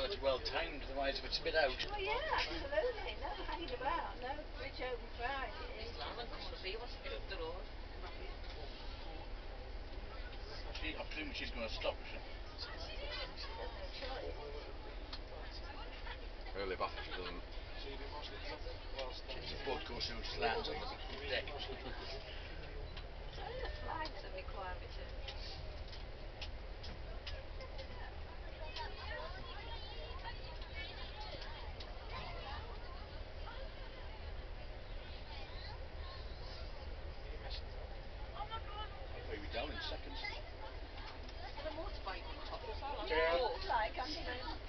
well, it's well timed, otherwise if it's spit out. Oh yeah, absolutely. No hanging about, no bridge open Friday. It's Lauren coming up here, wants to get up the road. I presume she's going to stop, is she? She has no choice. Early bath if she doesn't. She's a boat goes through slats on the deck. It's only the flags that require me to. I'll be down in seconds. Is there a motorbike on top as well? Yeah, looks like, I'm